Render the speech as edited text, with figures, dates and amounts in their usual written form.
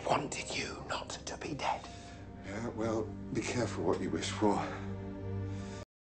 wanted you not to be dead. Yeah, well, be careful what you wish for.